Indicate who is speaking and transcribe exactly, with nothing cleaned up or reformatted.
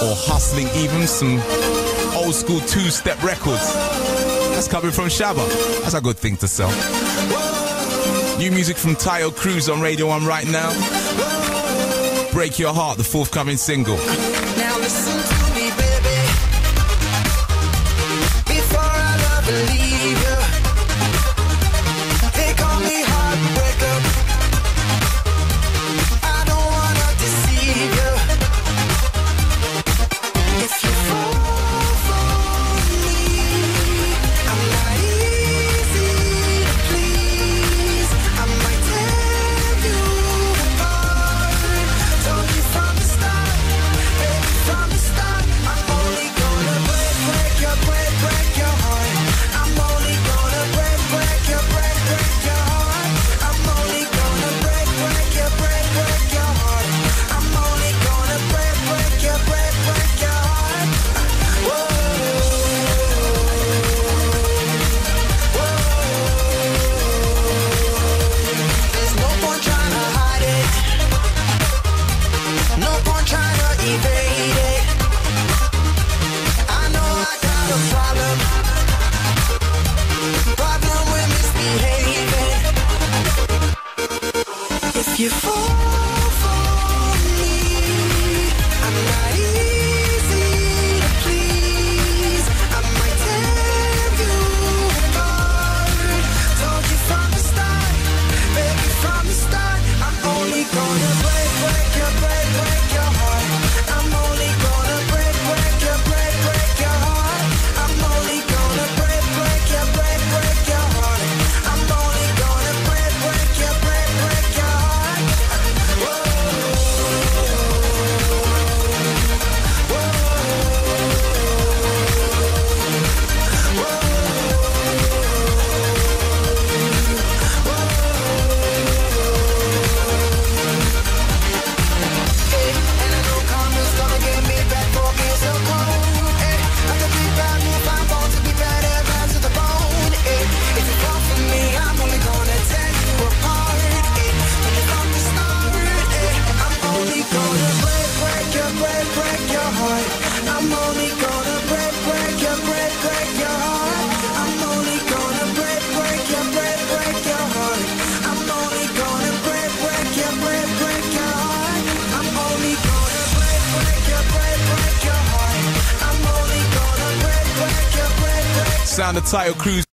Speaker 1: or hustling even some old school two-step records. That's coming from Shabba. That's a good thing to sell. New music from Tayo Cruz on Radio one right now. Break Your Heart, the forthcoming single.
Speaker 2: Now listen to me, baby. Before I love and leave you, they call me heartbreaker. I don't wanna deceive you. If you fall for me, I'm not easy to please. I might tear you apart. Told you from the start, baby, from the start. I'm only gonna break, break your, break, break your heart. I'm only gonna break, break your, break, break your heart. I'm only gonna break, break your, break, break your heart. I'm only gonna break, break your, break, break your heart. Whoa, whoa. There's no point trying to hide it. No point trying to evade it. I know I got a problem. Problem with misbehaving. If you fall for me, I'm not easy to please. I might tear you apart. Told you from the start, baby, from the start. I'm only gonna break, break your, break, break your heart. I'm only gonna break, break your, break, break your heart. I'm only gonna break, break your, break, break your heart. I'm only gonna break, break your, break, break your heart. Whoa, and I know karma's gonna get me back for being so cold. Eh, I could be bad, move, I'm born to be bad, and bad to the bone. Eh, if you fall for me, I'm only gonna tear you apart. Eh, when you from the start, eh, I'm only gonna break, break your, break, break your heart. I'm only gonna break, break your, break, break your heart. I'm only gonna break, break your, break, break your heart. I'm only gonna break, break your, break, break your heart. I'm only gonna break, break your, break, break your heart. I'm only gonna break, break your, break, break.
Speaker 1: Sound of Tayo Cruz.